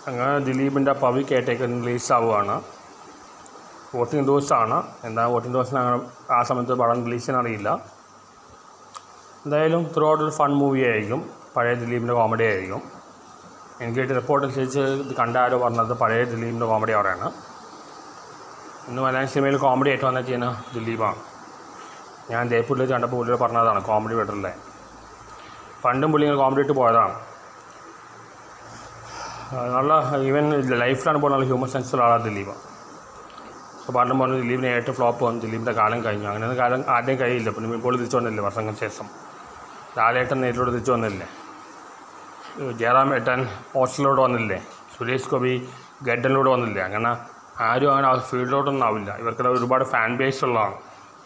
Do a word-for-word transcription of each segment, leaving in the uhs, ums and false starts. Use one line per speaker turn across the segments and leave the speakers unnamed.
അങ്ങനെ ദിലീപിൻ്റെ പവി കേട്ടേക്ക് റിലീസാവുകയാണ്. വോട്ടിംഗ് ദിവസമാണ്. എന്താ വോട്ടിംഗ് ദിവസം അങ്ങനെ ആ സമയത്ത് പടം റിലീസ് ചെയ്യാൻ അറിയില്ല. എന്തായാലും ത്രൂ ഔട്ട് ഒരു ഫൺ മൂവി ആയിരിക്കും. പഴയ ദിലീപിൻ്റെ കോമഡി ആയിരിക്കും. എനിക്ക് കിട്ടിയ റിപ്പോർട്ട് അനുസരിച്ച് ഇത് കണ്ട ആരോ പറഞ്ഞത് പഴയ ദിലീപിൻ്റെ കോമഡി അവരാണ്. ഇന്ന് മലയാളം സിനിമയിൽ കോമഡി ആയിട്ട് വന്നാൽ ചെയ്യുന്ന ദിലീപാണ്. ഞാൻ ജയ്പൂരിൽ വെച്ച് കണ്ടപ്പോൾ പുള്ളിയോട് പറഞ്ഞതാണ് കോമഡി ബെറ്ററല്ലേ. പണ്ടും പുള്ളി ഇങ്ങനെ കോമഡി ഇട്ട് പോയതാണ്. നല്ല ഈവൻ ലൈഫിലാണ് ഇപ്പോൾ നല്ല ഹ്യൂമൻ സെൻസുള്ള ആളാണ് ദിലീപ്. അപ്പോൾ പണ്ടും പറഞ്ഞു ദിലീപിനെ ഏറ്റവും ഫ്ലോപ്പ് വന്നു, ദിലീപിൻ്റെ കാലം കഴിഞ്ഞു. അങ്ങനെയൊന്നും കാലം ആദ്യം കഴിയില്ല. പിന്നെ ഇപ്പോൾ തിരിച്ചു വന്നില്ലേ വർഷങ്ങൾക്ക് ശേഷം. ലാലേട്ടൻ നേരിലൂടെ തിരിച്ചു വന്നില്ലേ, ജയറാം ഏട്ടൻ ഹോസ്റ്റലിലൂടെ വന്നില്ലേ, സുരേഷ് ഗോപി ഗഡ്ഡനിലൂടെ വന്നില്ലേ. അങ്ങനെ ആരും അങ്ങനെ ആ ഫീൽഡിലോട്ടൊന്നും ആവില്ല. ഇവർക്കെല്ലാം ഒരുപാട് ഫാൻ ബേസ് ഉള്ളതാണ്.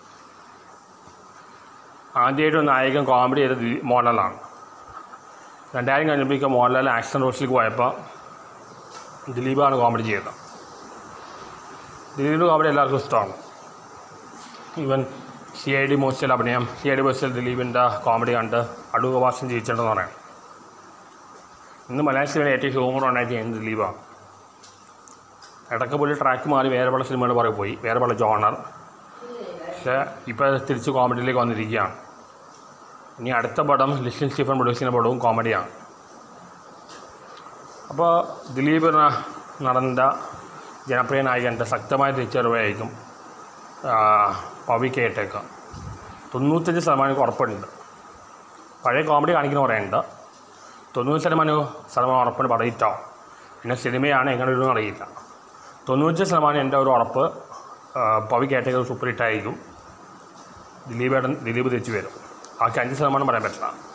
ആദ്യമായിട്ട് നായകൻ കോമഡി ചെയ്ത മോഹൻലാലാണ്. രണ്ടായിരം കഴിഞ്ഞപ്പോഴേക്കും മോഹൻലാൽ ആക്ഷൻ റോസിലേക്ക് പോയപ്പോൾ ദിലീപാണ് കോമഡി ചെയ്തത്. ദിലീപിൻ്റെ കോമഡി എല്ലാവർക്കും ഇഷ്ടമാണ്. ഈവൻ സി ഐ ഡി മോസ്റ്റൽ അഭിനയം, സി ഐ ഡി മോസ്റ്റൽ ദിലീപിൻ്റെ കോമഡി കണ്ട് അടൂർ ഭാഷൻ ജയിച്ചിട്ടുണ്ടെന്ന് പറയാം. ഇന്ന് മലയാള സിനിമയിൽ ഏറ്റവും ഹ്യൂമർ ഉണ്ടായിട്ട് ചെയ്യുന്നത് ദിലീപാണ്. ഇടയ്ക്ക് പോയി ട്രാക്ക് മാറി വേറെ പല സിനിമകൾ പുറകെ പോയി, വേറെ പല ജോണർ. പക്ഷേ ഇപ്പോൾ തിരിച്ച് കോമഡിയിലേക്ക് വന്നിരിക്കുകയാണ്. ഇനി അടുത്ത പടം ലിസ്റ്റിൻ സ്റ്റീഫൻ പ്രൊഡ്യൂസ് ചെയ്യുന്ന പടവും കോമഡിയാണ്. അപ്പോൾ ദിലീപ് നടന്ന ജനപ്രിയ നായകൻ്റെ ശക്തമായ തിരിച്ചറിവായിരിക്കും പവി കേട്ടേക്ക്. തൊണ്ണൂറ്റഞ്ച് ശതമാനം ഉറപ്പുണ്ട്. പഴയ കോമഡി കാണിക്കുന്ന പറയുന്നുണ്ട്. തൊണ്ണൂറ് ശതമാനം ശതമാനം ഉറപ്പുണ്ട് പടം ഹിറ്റാവും. പിന്നെ സിനിമയാണ് എങ്ങനെ ഒരു അറിയില്ല. തൊണ്ണൂറ്റഞ്ച് ശതമാനം എൻ്റെ ഒരു ഉറപ്പ് പവി കേട്ടേക്ക് സൂപ്പർ ഹിറ്റായിരിക്കും. ദിലീപേട്ടൻ ദിലീപ് തിരിച്ചു വരും. ബാക്കി അഞ്ച് ശതമാനം പറയാൻ പറ്റില്ല.